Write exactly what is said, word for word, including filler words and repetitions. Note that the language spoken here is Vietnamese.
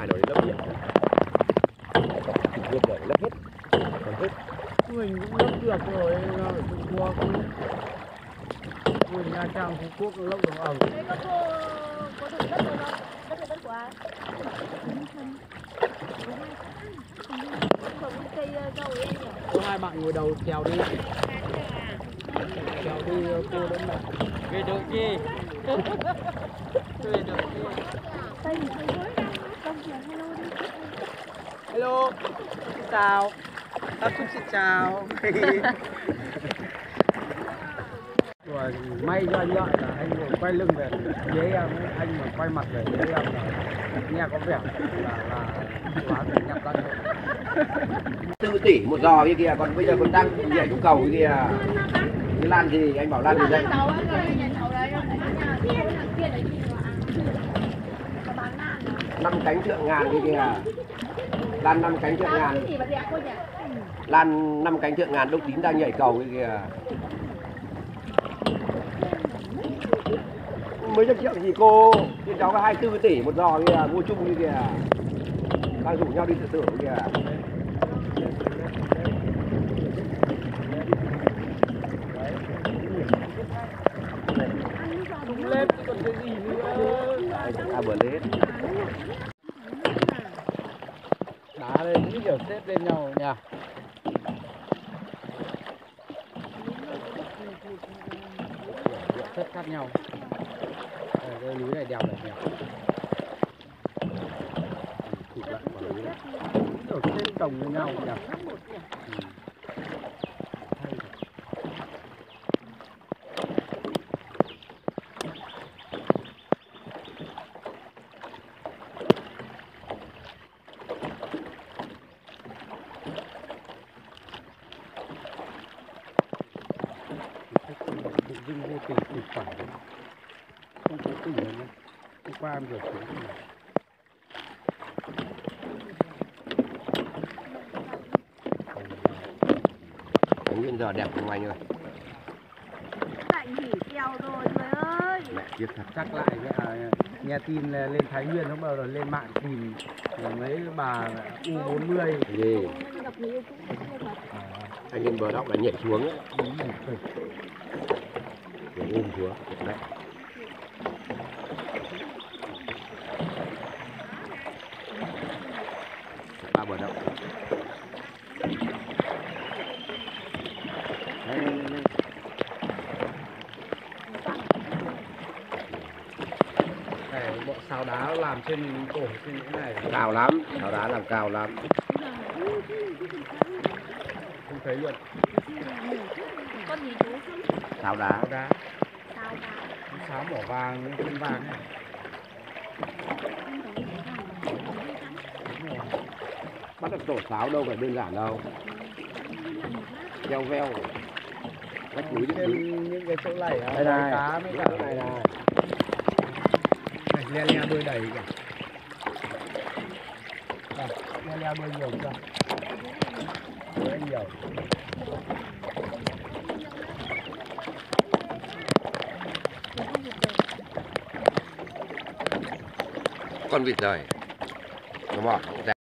ai nói đến lấp điện trực tiếp rồi lấp hết còn hết mình cũng lấp được rồi ở Trung Quốc, mình Nha Trang Phú Quốc lấp được ở. Thế các cô có được đất rồi không? Đất là đất của ai? Không cây dâu em nhỉ? Có hai bạn ngồi đầu trèo đi, trèo đi cô đến đây. Về được gì? Về được gì? Cây thì cây mới đâu, đông thì hello đi. Hello, xin chào. Bác Phúc xin chào. Rồi may cho anh lợi là anh ngồi quay lưng về ghế em, anh mà quay mặt về ghế em là nghe có vẻ là là quá phải nhập ra thôi. Tư tỷ một giò kia kìa, còn bây giờ còn đang nhảy xuống cầu kia kìa. Cái lan gì anh bảo lan gì đây? Năm cánh thượng ngàn kia kìa. Lan năm cánh thượng ngàn. Lan năm cánh thượng ngàn đốc tín đang nhảy cầu kia kìa. Mấy trăm triệu gì cô? Trên cháu có hai mươi tư tỷ một giò kìa, mua chung như kìa. Đang rủ nhau đi tự tử kìa. Đúng lên chứ còn cái gì nữa. À bữa lên. Đá lên những kiểu xếp lên nhau nhỉ. Xếp khác nhau. Đây, cái núi này đẹp này nhỉ. Chụp lại quả núi này. Kiểu xếp chồng với nhau nhỉ. Dưng vô tình tụt phải không có tỉnh rồi nhé. Hôm qua em vừa xuống Nguyên giờ đẹp không anh ơi. Lạnh hỉ keo rồi trời ơi. Mẹ tiếc thật. chắc lại nghe, nghe tin là lên Thái Nguyên lúc đầu rồi lên mạng tìm mấy bà U bốn mươi Gì? Anh lên bờ đóc là nhảy xuống ấy. Để ôm xuống. Đấy. Ba bờ đóc. Này, bộ sáo đá làm trên cổ trên những này Cao lắm, sáo đá làm cao lắm. không thấy luôn. Con gì chú? Sáo đá. Sáo đá, Sao mà? sáo mỏ vàng trên vàng này. Bắt được tổ sáo đâu phải đơn giản đâu. Veo veo. Cách núi Trên đến những cái chỗ này đây này. cá mới cả Này này. này le le bơi đầy cả. À, le le bơi nhiều chưa? Bơi nhiều. Con vịt rời. Đúng không?